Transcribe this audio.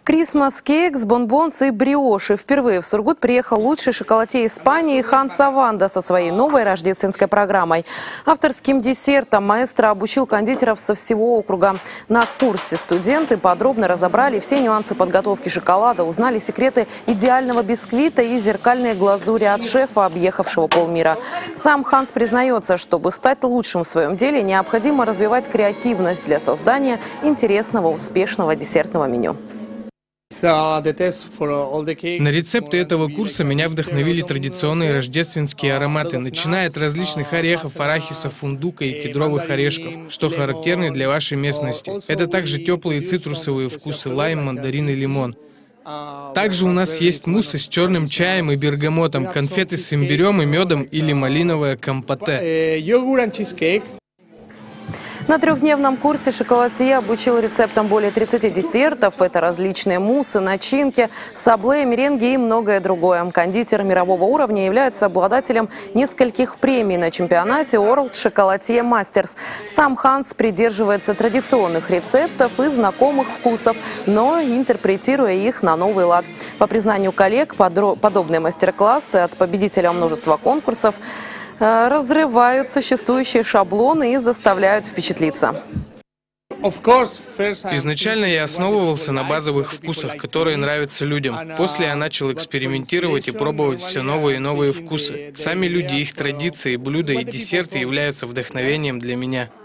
Крисмас кейкс, бонбонсы и бриоши. Впервые в Сургут приехал лучший шоколадье Испании Хан Саванда со своей новой рождественской программой. Авторским десертом маэстро обучил кондитеров со всего округа. На курсе студенты подробно разобрали все нюансы подготовки шоколада, узнали секреты идеального бисквита и зеркальные глазури от шефа, объехавшего полмира. Сам Ханс признается, чтобы стать лучшим в своем деле, необходимо развивать креативность для создания интересного, успешного десертного меню. На рецепты этого курса меня вдохновили традиционные рождественские ароматы, начиная от различных орехов, арахиса, фундука и кедровых орешков, что характерны для вашей местности. Это также теплые цитрусовые вкусы лайм, мандарин и лимон. Также у нас есть муссы с черным чаем и бергамотом, конфеты с имбирем и медом или малиновое компоте. На трехдневном курсе шоколадье обучил рецептам более 30 десертов. Это различные муссы, начинки, сабле, меренги и многое другое. Кондитер мирового уровня является обладателем нескольких премий на чемпионате World Chocolatier Masters. Сам Ханс придерживается традиционных рецептов и знакомых вкусов, но интерпретируя их на новый лад. По признанию коллег, подобные мастер-классы от победителя множества конкурсов разрывают существующие шаблоны и заставляют впечатлиться. Изначально я основывался на базовых вкусах, которые нравятся людям. После я начал экспериментировать и пробовать все новые и новые вкусы. Сами люди, их традиции, блюда и десерты являются вдохновением для меня.